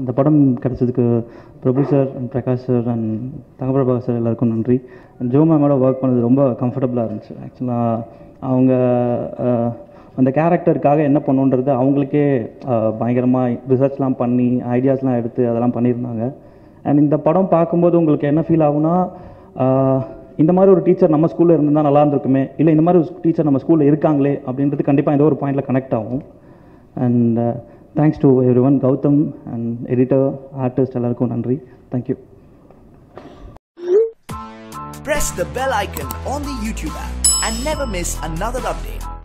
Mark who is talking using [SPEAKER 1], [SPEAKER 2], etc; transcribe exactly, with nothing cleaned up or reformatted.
[SPEAKER 1] இந்த படம் கிடைச்சதுக்கு Prabhu sir and Prakash sir and Thangaprabha sir எல்லாருக்கும் நன்றி. ஜோ மேமோட ஒர்க் பண்ணது ரொம்ப கம்ஃபர்டபுளாக இருந்துச்சு. ஆக்சுவலாக அவங்க அந்த கேரக்டருக்காக என்ன பண்ணுன்றது அவங்களுக்கே பயங்கரமாக ரிசர்ச்லாம் பண்ணி ஐடியாஸ்லாம் எடுத்து அதெல்லாம் பண்ணியிருந்தாங்க. அண்ட் இந்த படம் பார்க்கும்போது உங்களுக்கு என்ன ஃபீல் ஆகுனா, இந்த மாதிரி ஒரு டீச்சர் நம்ம ஸ்கூலில் இருந்தால் நல்லா இருந்திருக்குமே, இல்லை இந்த மாதிரி ஒரு டீச்சர் நம்ம ஸ்கூலில் இருக்காங்களே அப்படின்றது கண்டிப்பாக ஏதோ ஒரு பாயிண்டில் கனெக்ட் ஆகும். And thanks to everyone, Gautham and editor, artist எல்லாருக்கும் நன்றி. Thank you.
[SPEAKER 2] Press the bell icon on the YouTube app and never miss another update.